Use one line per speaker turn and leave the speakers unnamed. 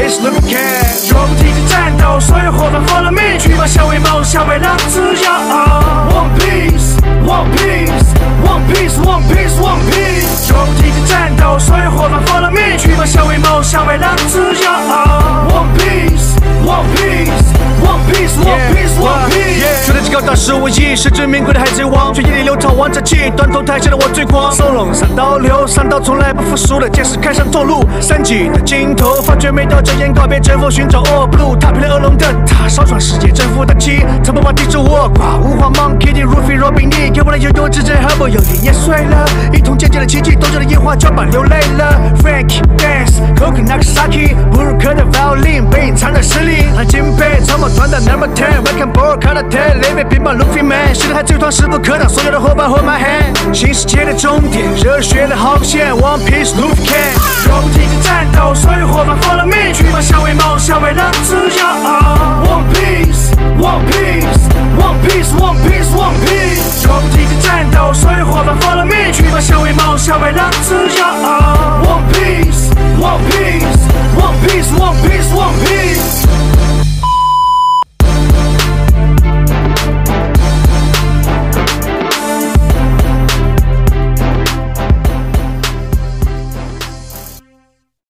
Peace Luffy Cat。
肉体的战斗，所有伙伴 follow me， 去吧，想为梦想，为了自由。One Piece, One Piece, One Piece, One Piece, One Piece。肉体的战斗，所有伙伴 follow me， 去吧，想为梦想，为了自由。One Piece, One Piece, One Piece, One Piece, One Piece。
学的极高大是我意，实至名归的海贼王，血液里流淌王者气，断头台下的我最狂。松龙3到6，三刀从来不服输的剑士开上透露。3级的尽头，发觉没到这眼告别征服，寻找 All Blue， 踏平了恶龙的塔，烧创世界征服大旗，他不怕敌着我挂五花 Monkey D、Ruffy、罗宾尼，给我的悠悠之志和不有力也碎了，一同渐渐的奇迹，斗志的烟花交板流泪了。Frankie Dance、Coco Nagasaki， 布鲁克的 Violin 被隐藏的实力，很敬佩草帽团的 Number 10，Welcome Board Karate， 雷贝冰棒 Luffy Man， 是的海贼团势不可挡，所有的伙伴 Hold my hand， 新世界的终点，热血的航线 ，One Piece Luffy Cat。
肉体的战斗，所有伙伴 follow me， 去吧，想为梦想，为了自由。One Piece, One Piece,